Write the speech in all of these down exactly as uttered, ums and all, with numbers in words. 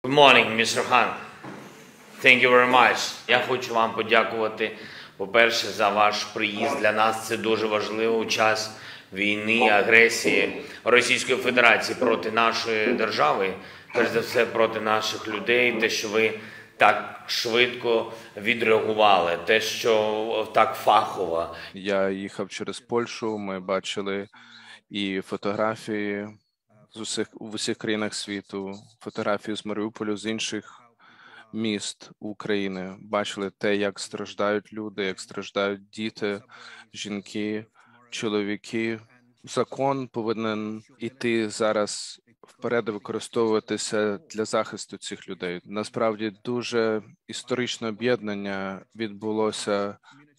Good morning, містер Хан. Thank you very much. Я хочу вам подякувати, по-перше, за ваш приїзд. Для нас це дуже важливо у час війни, агресії Російської Федерації проти нашої держави, перш за все проти наших людей, те, що ви так швидко відреагували, те, що так фахово. Я їхав через Польщу, ми бачили і фотографії з усіх, в усіх країнах світу, фотографії з Маріуполю, з інших міст України. Бачили те, як страждають люди, як страждають діти, жінки, чоловіки. Закон повинен іти зараз вперед і використовуватися для захисту цих людей. Насправді дуже історичне об'єднання відбулося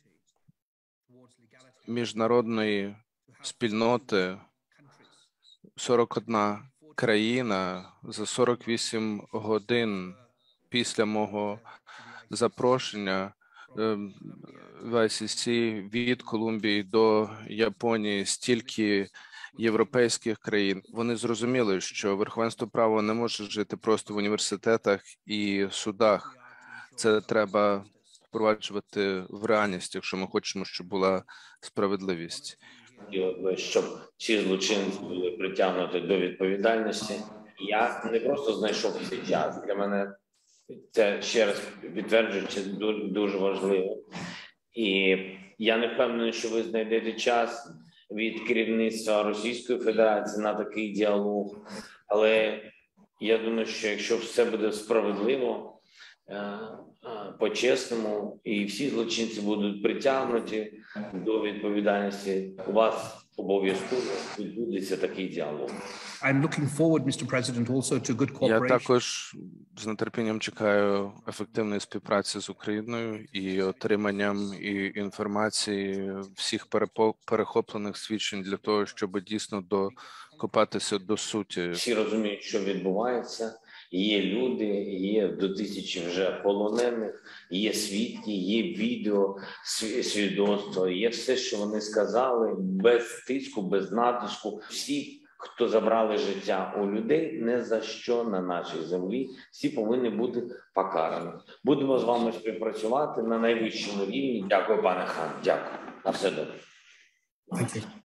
міжнародної спільноти. сорок одна країна за сорок вісім годин після мого запрошення в ай сі сі від Колумбії до Японії, стільки європейських країн. Вони зрозуміли, що верховенство права не може жити просто в університетах і судах. Це треба впроваджувати в реальність, якщо ми хочемо, щоб була справедливість. Щоб ці злочинці були притягнуті до відповідальності. Я не просто знайшов цей час. Для мене це, ще раз підтверджується, дуже важливо. І я не впевнений, що ви знайдете час від керівництва Російської Федерації на такий діалог. Але я думаю, що якщо все буде справедливо, по-чесному, і всі злочинці будуть притягнуті до відповідальності, у вас обов'язково відбудеться такий діалог. I'm looking forward, Mister President, also to good cooperation. Я також з нетерпінням чекаю ефективної співпраці з Україною і отриманням і інформації всіх перехоплених свідчень для того, щоб дійсно докопатися до суті. Всі розуміють, що відбувається. Є люди, є до тисячі вже полонених, є свідки, є відео, свідоцтво, є все, що вони сказали, без тиску, без натиску. Всі, хто забрали життя у людей, не за що на нашій землі, всі повинні бути покарані. Будемо з вами співпрацювати на найвищому рівні. Дякую, пане Хан. Дякую. На все добре. Thank you.